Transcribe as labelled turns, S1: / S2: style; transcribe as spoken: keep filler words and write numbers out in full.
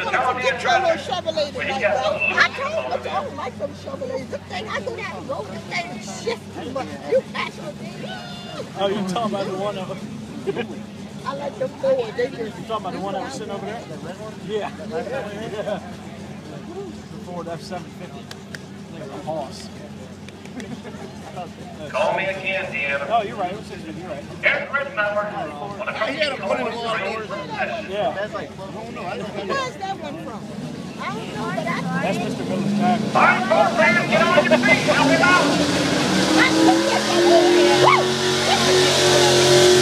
S1: want to get your little Chevrolet tonight, right? I told you I don't like them Chevrolets. This thing, I go down the road, this thing is shifting, but you actually.
S2: Oh, you're talking about the one that was...
S1: I like them Ford. They just...
S2: You're talking about the one that was sitting over there? That red one? Yeah. Yeah. The Ford F seven fifty. Like a horse.
S3: Call me again, Deanna.
S2: Oh, you're right. You're right.
S3: Eric Rittenauer. He had a put in the doors.
S2: Yeah.
S1: That's like, I don't know. I don't know. Where's that one from? I don't know, but I...
S2: That's Mister Miller's tag.
S3: All right, folks, man, get on your feet. Help him out.
S1: I